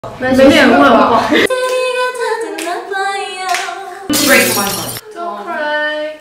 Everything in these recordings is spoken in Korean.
매일 뭐야? Break my heart. Don't cry.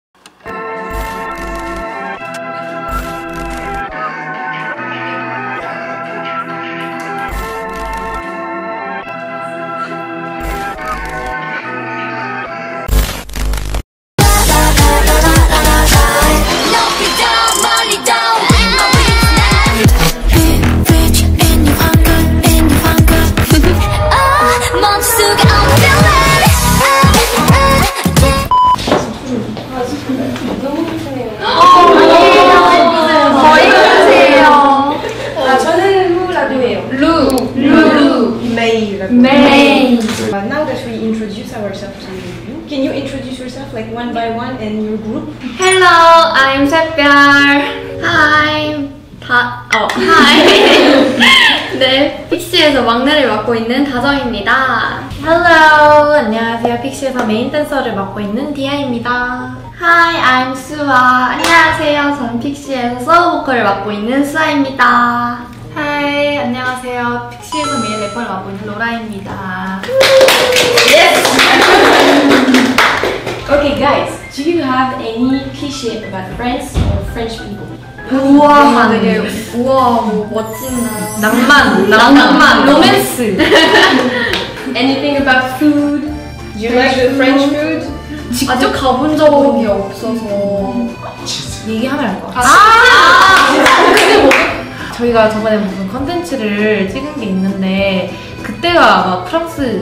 May. Now that we introduce ourselves to you, can you introduce yourself like one by one and your group? Hello, I'm 샛별. Hi. Hi. 네, 픽시에서 막내를 맡고 있는 다정입니다. Hello, 안녕하세요. 픽시에서 메인 댄서를 맡고 있는 디아입니다. Hi, I'm 수아. 안녕하세요. 저는 픽시에서 서브 보컬을 맡고 있는 수아입니다. Hi, 안녕하세요. 픽시에서 메인 래퍼를 맡고 있는 로라입니다. Okay, guys, do you have any cliché about France or French people? 우와, 되게 우와, 멋진 낭만, 로맨스. Anything about food? Do you like the French food? 아직 가본 적이 없어서 얘기하면 알 것 같아요. 저희가 저번에 무슨 컨텐츠를 찍은 게 있는데 그때가 아마 프랑스?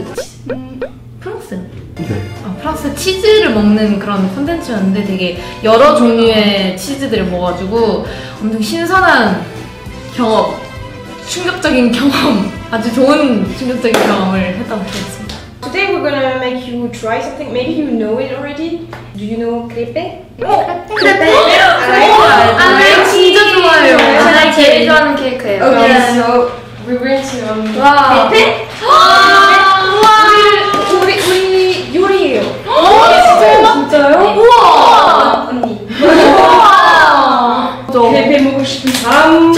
네. 프랑스 치즈를 먹는 그런 컨텐츠였는데 되게 여러 종류의 치즈들을 먹어가지고 엄청 신선한 경험, 충격적인 경험, 아주 좋은 충격적인 경험을 했던 것 같습니다. Today we're gonna make you try something. Maybe you know it already. Do you know crepe? 크레페? 아, 네, 진짜 좋아해요. 제가 제일 좋아하는 케이크예요. Okay, so we're going to 와. crepe. 우리 요리예요. 진짜요? 우와! 언니. 우와! crepe 먹고 싶은 사람?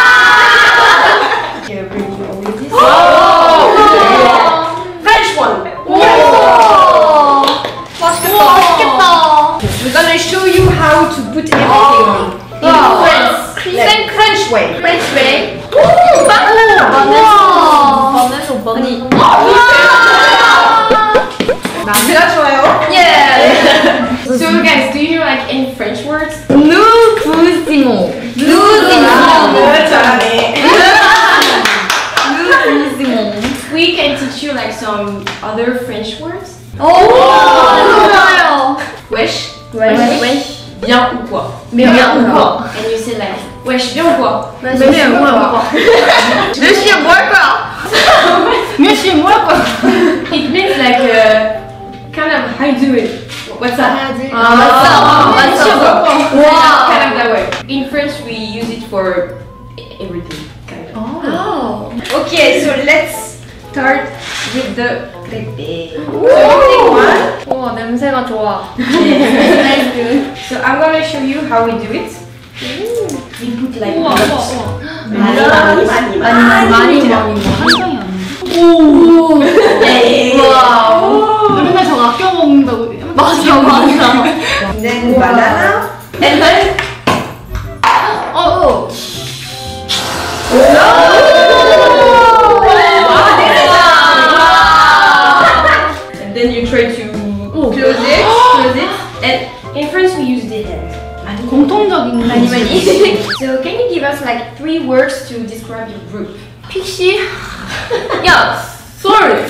저요! Here, bring you all this. 우와! French one. 우와! 맛있겠다. We're gonna show you how to put everything on. In Wow. France. Like French way. 프렌치 웨이. 아니, 제가 좋아요. 예. So guys, do you know like any French words? 누구지모. 잘하네. 누구지모. We can teach you like some other French words. 오! 좋아요. Wesh. wesh. Bien ou quoi? bien ou quoi? And you say like wesh bien ou quoi? 몇시에 뭐 할 거야? 몇시에 뭐 할 거야? 몇 시에 뭐 할 거야? It means like kind of how you do it. What's up? 맞죠? 와. Kind of that way. In French we use it for everything. Kind of. Okay, so let's start with the crepe. So you take one. 우와, 냄새가 좋아. So I'm gonna show you how we do it. We put like 우와, lots. 많이 한정이 아니야. 와우. 맨날 저거 아껴 먹는다고. 맞아, 맞아. And then banana. And then 어. and then you try to close it. And in France we use the hand. 공통적인 So can you give us like 3 words to describe your group? 픽시? 야, Sword.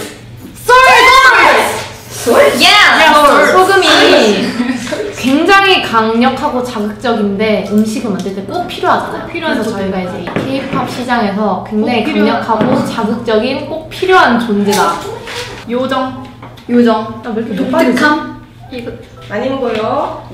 소금이 굉장히 강력하고 자극적인데 음식을 만들 때 꼭 필요하잖아요. 필요한 그래서 존재. 저희가 이제 K-pop 시장에서 굉장히 꼭 필요한- 강력하고 자극적인 꼭 필요한 존재다. 요정. 왜 이렇게 독특함. 이거. 많이 먹어요.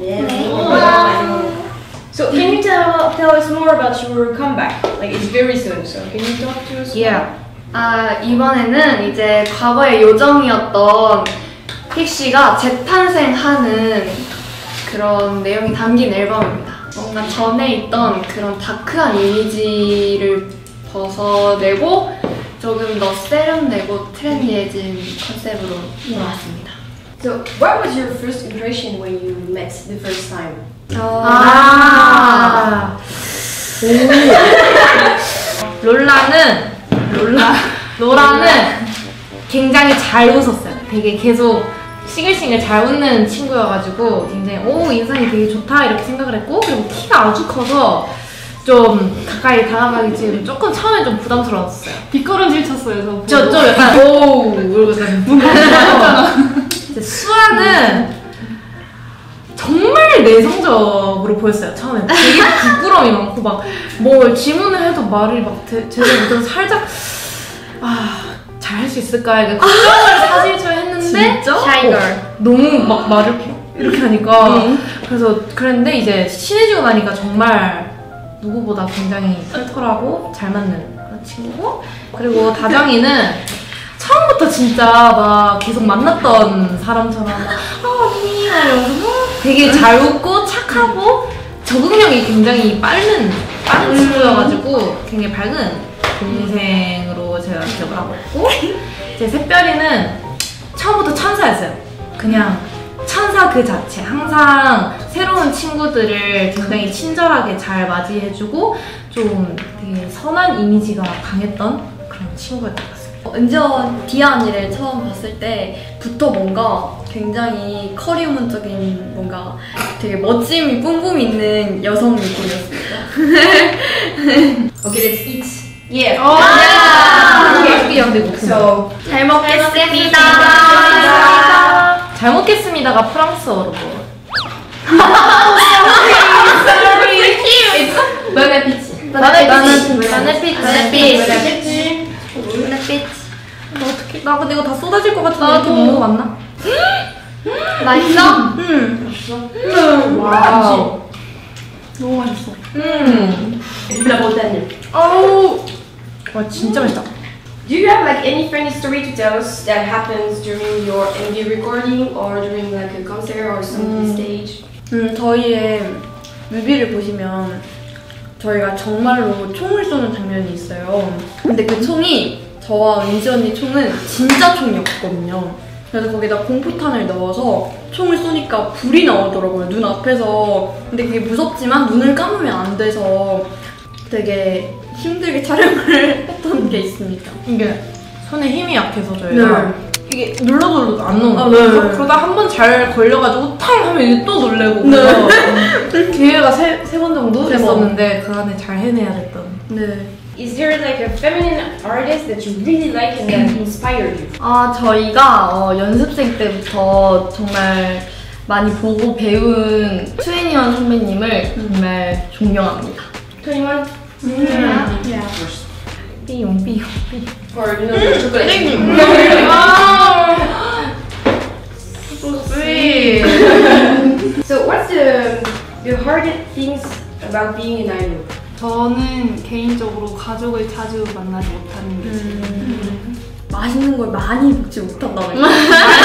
So can you tell us more about your comeback? Like it's very soon. So can you talk to us? Yeah. 아, 이번에는 이제 과거의 요정이었던 픽시가 재탄생하는 그런 내용이 담긴 앨범입니다. 뭔가 전에 있던 그런 다크한 이미지를 벗어내고 조금 더 세련되고 트렌디해진 컨셉으로 나왔습니다. So, what was your first impression when you met the first time? 로라는 굉장히 잘 웃었어요. 되게 계속 싱글싱글 잘 웃는 친구여가지고 굉장히 인상이 되게 좋다 이렇게 생각을 했고, 그리고 키가 아주 커서 좀 가까이 다가가기 지금 조금 처음에 좀 부담스러웠어요. 뒷걸음질 쳤어요, 좀 약간 이러고 약간 이제 수아는 정말 내성적으로 보였어요. 처음에 되게 부끄러움이 많고 막 뭘 질문을 해도 말을 막 제대로 못해서 살짝 잘 할 수 있을까 약간 걱정을 사실 했는데 샤이걸. 너무 막 말을 이렇게 하니까 그래서 그랬는데 이제 친해지고 나니까 정말 누구보다 굉장히 털털하고 잘 맞는 그런 친구고, 그리고 다정이는 처음부터 진짜 막 계속 만났던 사람처럼 언니 이러면서 되게 잘 웃고 착하고 적응력이 굉장히 빠른 친구여가지고 굉장히 밝은 동생으로 제가 기억을 하고 있고, 제 샛별이는 처음부터 천사였어요. 그냥 천사 그 자체. 항상 새로운 친구들을 굉장히 친절하게 잘 맞이해주고 좀 되게 선한 이미지가 강했던 그런 친구였던 것 같습니다. 은지원 디아 언니를 처음 봤을 때부터 뭔가 굉장히 커리어문적인 뭔가 되게 멋짐이 뿜뿜 있는 여성 느낌이었습니다. Okay, let's eat. Yeah. So, 잘 먹겠습니다. 잘 먹겠습니다가 프랑스어로 뭐? 나는 피치. 나 근데 이거 다 쏟아질 것 같은데 이렇게 먹는 거 맞나? 맛있어? 와우. 너무 맛있어. la Bretagne. 아우. 와 진짜 맛있다. Do you have like any funny story to tell us that happens during your MV recording or during like a concert or some stage? 저희의 뮤비를 보시면 저희가 정말로 총을 쏘는 장면이 있어요. 근데 그 총이 저와 은지 언니 총은 진짜 총이었거든요. 그래서 거기다 공포탄을 넣어서 총을 쏘니까 불이 나오더라고요, 눈 앞에서. 근데 그게 무섭지만 눈을 감으면 안 돼서 되게 힘들게 촬영을 했던 게 있습니다. 이게 손에 힘이 약해서 저희가 이게 눌러도 안 놓는 아, 거예요. 네. 그러다 한 번 잘 걸려가지고 타임 하면 이게 또 놀래고 기회가 세 번 정도 세 번. 있었는데 그 안에 잘 해내야 됐던. 네. Is there like a feminine artist that you really like and that inspired you? 저희가 연습생 때부터 정말 많이 보고 배운 2NE1 선배님을 정말 존경합니다. 21? 삐용. Or you know, the chocolate? So what's the hardest things about being an idol? 저는 개인적으로 가족을 자주 만나지 못하는 게 맛있는 걸 많이 먹지 못한다는 거.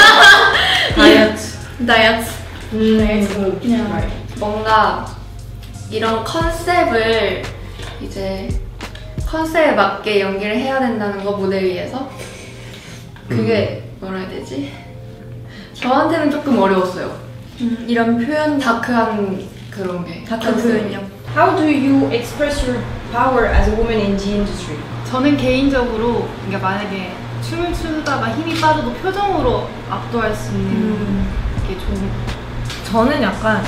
다이어트. Right. 뭔가 이런 컨셉을 이제 컨셉에 맞게 연기를 해야 된다는 거, 무대 위에서. 그게 뭐라 해야 되지? 저한테는 조금 어려웠어요. 이런 표현 다크한 그런 게. 다크 표현이요. How do you express your power as a woman in the industry? 저는 개인적으로 그러니까 만약에 춤을 추다가 힘이 빠져도 표정으로 압도할 수 있는 게 좋은. 저는 약간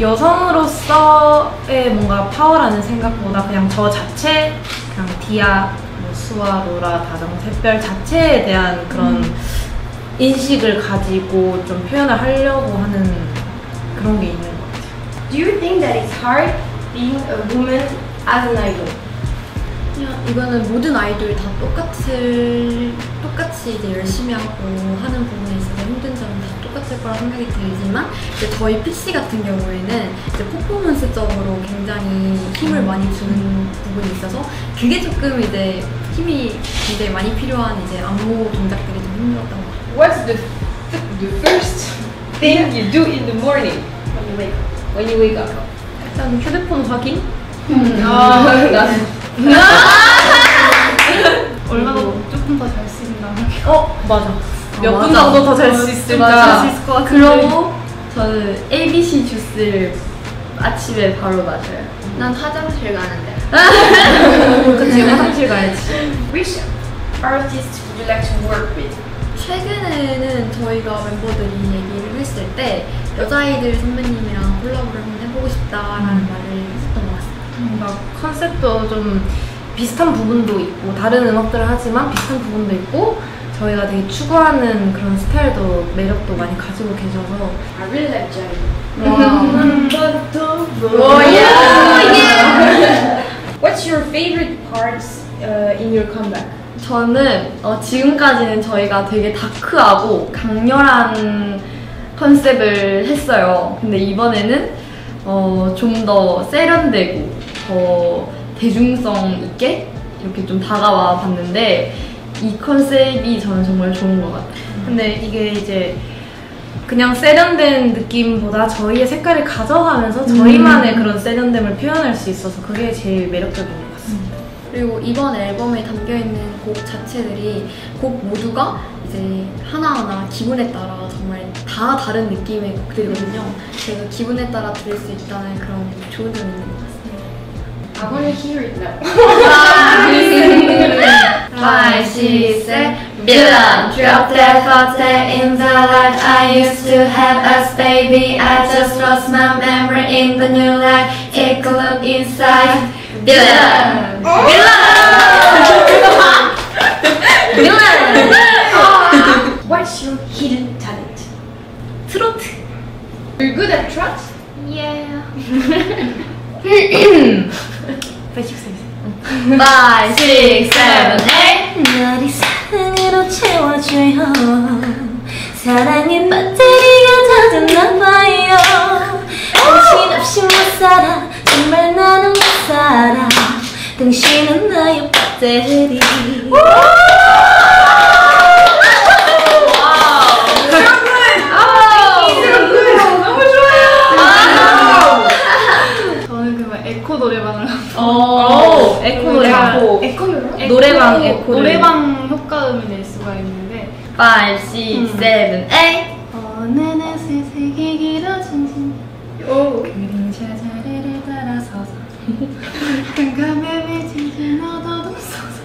여성으로서의 뭔가 파워라는 생각보다 그냥 저 자체, 그냥 디아, 뭐 수아, 로라, 다정, 샛별 자체에 대한 그런 인식을 가지고 좀 표현을 하려고 하는 그런 게 있는 것 같아요. Do you think that it's hard being a woman as an idol? 그냥 이거는 모든 아이돌이 다 똑같이 이제 열심히 하고 하는 부분에 있어서 힘든 점은 다 똑같을 거라 생각이 들지만 이제 저희 PC 같은 경우에는 이제 퍼포먼스적으로 굉장히 힘을 많이 주는 부분이 있어서 그게 조금 이제 힘이 굉장히 많이 필요한 이제 안무 동작들이 좀 힘들었던 것 같아요. What's the first thing you do in the morning when you wake up? When you wake up? 일단 휴대폰 확인? 얼마나 쭉 조금 더 잘 쓰신다. 맞아. 몇 분 맞아. 정도 더 잘 수 있을까? 잘수 있을 것 같은데. 그러고 저는 ABC 주스를 아침에 바로 마셔요. 난 화장실 가는데. 그치, 화장실 가야지. Which artists would you like to work with? 최근에는 저희가 멤버들이 얘기를 했을 때 여자아이들 선배님이랑 콜라보를 한번 해보고 싶다라는 말을 했었던 것 같습니다. 뭔가 컨셉도 좀 비슷한 부분도 있고 다른 음악들을 하지만 비슷한 부분도 있고 저희가 되게 추구하는 그런 스타일도 매력도 많이 가지고 계셔서 I really like Jenny. Oh yeah! What's your favorite parts in your comeback? 저는 지금까지는 저희가 되게 다크하고 강렬한 컨셉을 했어요. 근데 이번에는 좀 더 세련되고 더 대중성 있게 이렇게 좀 다가와 봤는데 이 컨셉이 저는 정말 좋은 것 같아요. 근데 이게 이제 그냥 세련된 느낌보다 저희의 색깔을 가져가면서 저희만의 그런 세련됨을 표현할 수 있어서 그게 제일 매력적인 것 같습니다. 그리고 이번 앨범에 담겨있는 곡 자체들이 곡 모두가 이제 하나하나 기분에 따라 정말 다 다른 느낌의 곡들이거든요. 그래서 기분에 따라 들을 수 있다는 그런 좋은 점이 있는 것 같습니다. I want to hear it now. 5, 6, 7 Villain, drop that thoughts that in the life I used to have as baby. I just lost my memory in the new life. Take a look inside. Villain, villain. What's your hidden talent? 트로트. You're good at trot? Yeah. 5, 6, 7, 8 너를 사랑으로 채워줘요 사랑의 배터리가 다 됐나봐요 당신 없이 못 살아 정말 나는 못 살아 당신은 나의 배터리 저는 그만 에코 노래방을 에코 노래방. 노래방 에코 노래방 효과음이 낼 수가 있는데 5, 6, 7, 8 어느 날 새색이 길어진 그림자 자리를 따라서서 깜깜해 비친 너도 없어서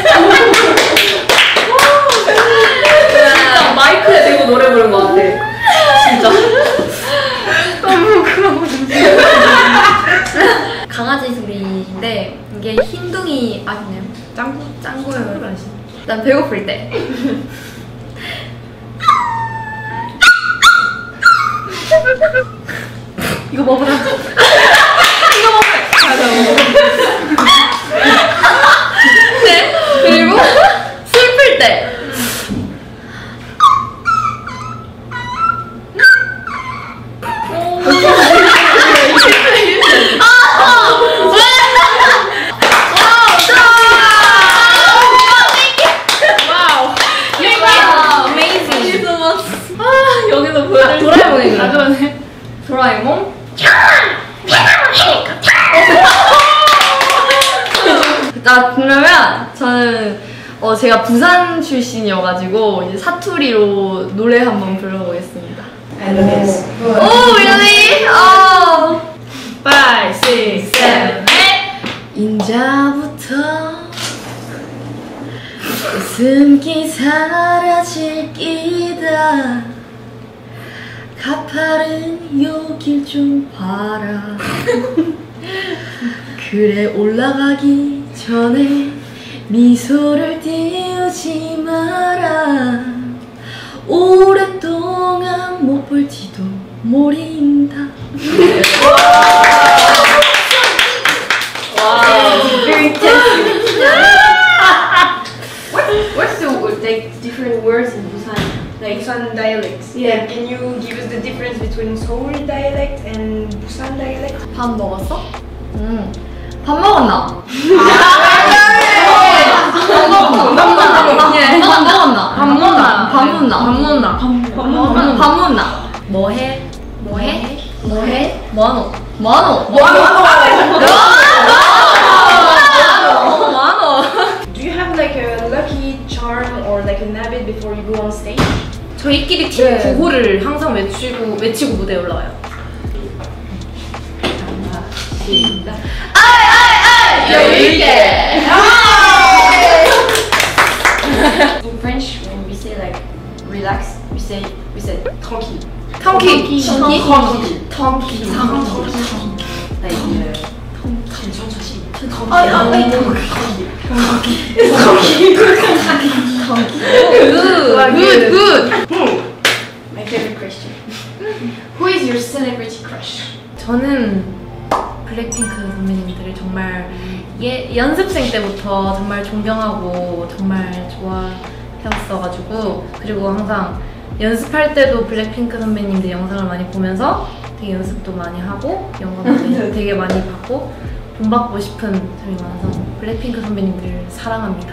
진짜 마이크에 대고 노래 부른 것 같아. 진짜. 강아지 소리인데 이게 흰둥이 아시나요? 짱구요. 난 배고플 때. 이거 먹으라. 네. 그리고 슬플 때. 여기서 보여줄 도라에몽이 그러네. 도라에몽? 그러면 저는 제가 부산 출신이어가지고 이제 사투리로 노래 한번 불러보겠습니다. 오, really? 5, 6, 7, 8 인자부터 웃음기 사라질 끼다 가파른 요 길 좀 봐라 그래 올라가기 전에 미소를 띄우지 마라 오랫동안 못 볼지도 모른다 Very What's the different words in Busan? Like Busan dialects. Yeah. Can you give us the difference between Seoul dialect and Busan dialect? 밥 먹었어? 밥 먹었나? 밥 먹었나? 뭐해? 뭐하노? Do you have like a lucky charm before you go on stage? 저희끼리 팀 구호를 항상 외치고 무대에 올라와요. 여유있게! In French, when we say like relax, we say tranquille. 탕키. Tranquille. Like Good. my favorite question. Who is your celebrity crush? 저는 블랙핑크 선배님들을 정말 연습생 때부터 정말 존경하고 정말 좋아해왔어가지고, 그리고 항상 연습할 때도 블랙핑크 선배님들 영상을 많이 보면서 되게 연습도 많이 하고 영감도 되게 많이 받고 본받고 싶은 점이 많아서 블랙핑크 선배님들을 사랑합니다.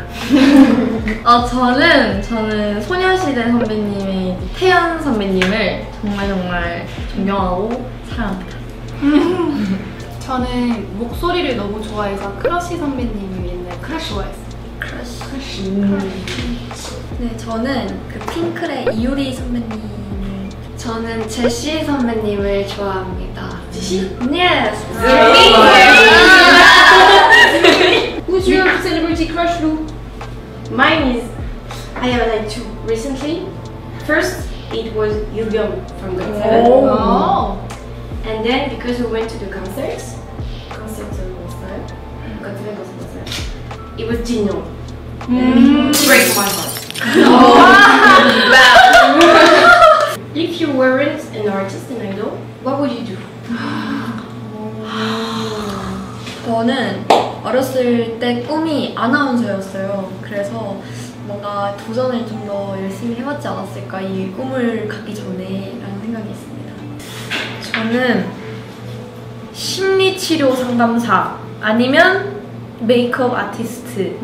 저는 소녀시대 선배님의 태연 선배님을 정말 존경하고 사랑합니다. 저는 목소리를 너무 좋아해서 크러쉬 선배님이 옛날 크러쉬 좋아했어요. 네, 저는 그 핑클의 이효리 선배님을. 저는 제시 선배님을 좋아합니다. 제시? Yes. Who's your celebrity crush, Lou? Mine is, I have like two recently. First, it was Yubyung from GOT7. Oh. And then because we went to the concerts, it was Jinyoung. Break my heart. If you weren't an artist, an idol, what would you do? 저는 어렸을 때 꿈이 아나운서였어요. 그래서 뭔가 도전을 좀 더 열심히 해봤지 않았을까, 이 꿈을 갖기 전에 라는 생각이 있습니다. 저는 심리치료 상담사 아니면 메이크업 아티스트를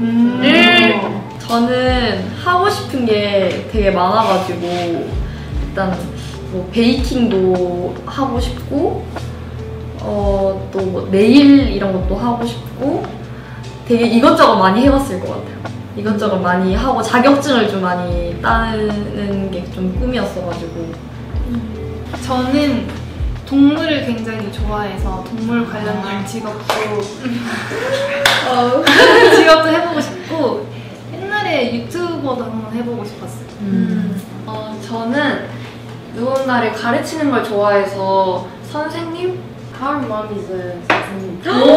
저는 하고 싶은 게 되게 많아가지고 일단 뭐 베이킹도 하고 싶고 또 뭐 네일 이런 것도 하고 싶고 되게 이것저것 많이 해봤을 것 같아요. 이것저것 많이 하고 자격증을 좀 많이 따는 게 좀 꿈이었어가지고. 저는 동물을 굉장히 좋아해서 동물 관련된 직업도 해보고 싶고, 옛날에 유튜버도 한번 해보고 싶었어요. 저는 누군가를 가르치는 걸 좋아해서 선생님? Our mom is a 선생님.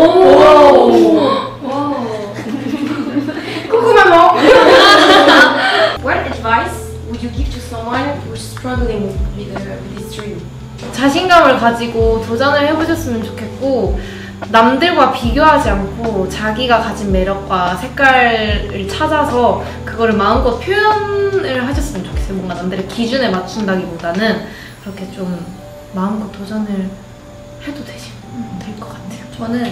Coucou maman! What advice would you give to someone who's struggling with this dream? 자신감을 가지고 도전을 해보셨으면 좋겠고, 남들과 비교하지 않고 자기가 가진 매력과 색깔을 찾아서 그거를 마음껏 표현을 하셨으면 좋겠어요. 뭔가 남들의 기준에 맞춘다기보다는 그렇게 좀 마음껏 도전을 해도 될 것 같아요. 저는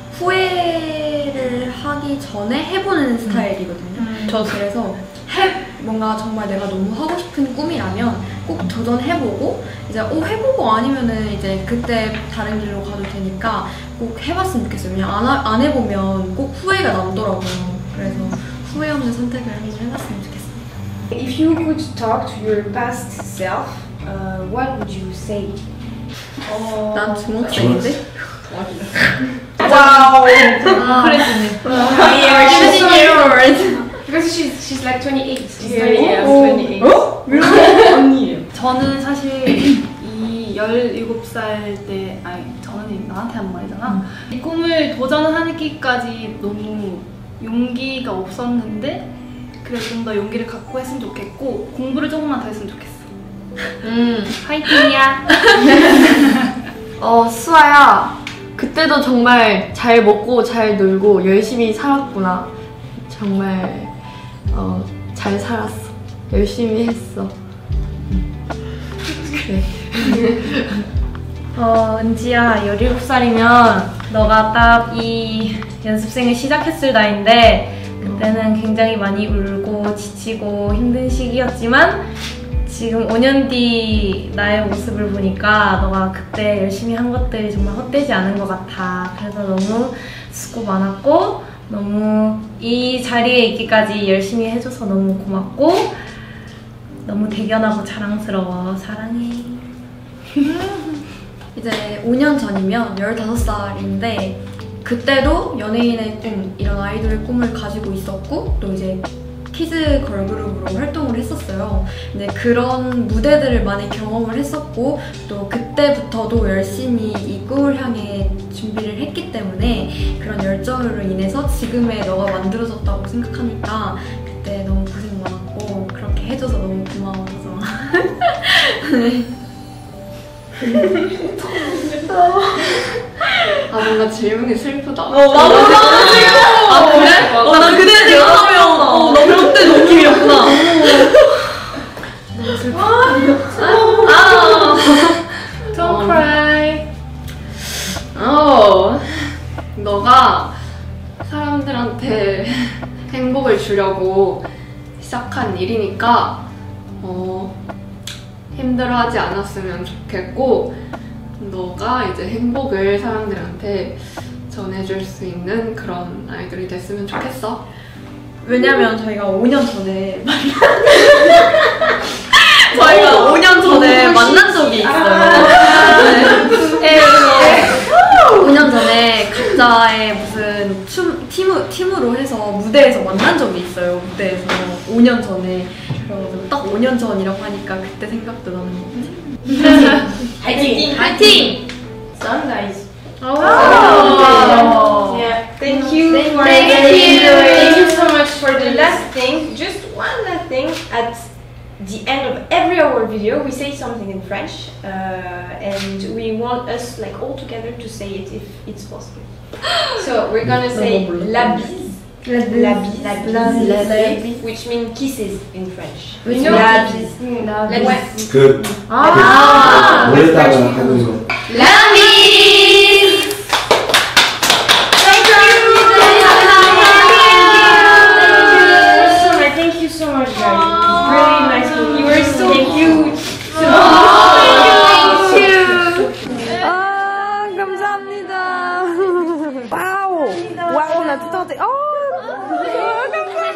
후회를 하기 전에 해보는 스타일이거든요. 저 그래서 뭔가 정말 내가 너무 하고 싶은 꿈이라면 꼭 도전해보고, 이제 해보고 아니면은 이제 그때 다른 길로 가도 되니까 꼭 해봤으면 좋겠어요. 그냥 안 해보면 꼭 후회가 남더라고요. 그래서 후회 없는 선택을 해봤으면 좋겠습니다. If you could talk to your past self, what would you say? 난 중학생인데? Wow! 그랬네. Because she's like 28. She's 28. 언니. 저는 사실 이 17살 때, 저는 나한테 한 말이잖아. 이 꿈을 도전하기까지 너무 용기가 없었는데, 그래 좀 더 용기를 갖고 했으면 좋겠고, 공부를 조금만 더 했으면 좋겠어. 화이팅이야. 수아야, 그때도 정말 잘 먹고 잘 놀고 열심히 살았구나. 정말 잘 살았어. 열심히 했어. 그래. 은지야, 17살이면 너가 딱 이 연습생을 시작했을 나이인데, 그때는 굉장히 많이 울고 지치고 힘든 시기였지만 지금 5년 뒤 나의 모습을 보니까 너가 그때 열심히 한 것들이 정말 헛되지 않은 것 같아. 그래서 너무 수고 많았고, 너무 이 자리에 있기까지 열심히 해줘서 너무 고맙고, 너무 대견하고 자랑스러워. 사랑해. 이제 5년 전이면 15살인데 그때도 연예인의 꿈, 이런 아이돌의 꿈을 가지고 있었고 또 이제 키즈 걸그룹으로 활동을 했었어요. 근데 그런 무대들을 많이 경험을 했었고 또 그때부터도 열심히 이 꿈을 향해 준비를 했기 때문에 그런 열정으로 인해서 지금의 너가 만들어졌다고 생각하니까 그때 너무 고생 많았고 그렇게 해줘서 너무 고마워서 네. 아 뭔가 질문이 슬프다. 나도 아 그래? 난 그때 생각하면 너무 그때 느낌이었구나. 너무 슬퍼. Don't cry. 너가 사람들한테 행복을 주려고 시작한 일이니까 힘들어하지 않았으면 좋겠고 너가 이제 행복을 사람들한테 전해줄 수 있는 그런 아이돌이 됐으면 좋겠어. 왜냐면 저희가 5년 전에 저희가 5년 전에 만난 적이 있어요. 네. 5년 전에 각자의 무슨 팀으로 해서 무대에서 만난 적이 있어요. 무대에서 5년 전에. 그래가지고 딱 5년 전이라고 하니까 그때 생각도 나는 것 같아요. 화이팅! 화이팅! Done, guys. Yeah. Thank you for Thank you so much for the last thing. Just one last thing. At the end of every our video, we say something in French, and we want us like all together to say it if it's possible. So we're gonna say la bise. La bise, which means kisses in French. Which la means bise. la Let's 그 원래다가 하는 거. Thank you so much, guys. It's really nice. You were so cute. 감사합니다. 와우. 와우, 나 뜯어도 돼. 감사합니다.